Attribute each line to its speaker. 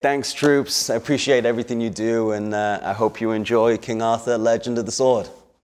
Speaker 1: Thanks, troops. I appreciate everything you do, and I hope you enjoy King Arthur, Legend of the Sword.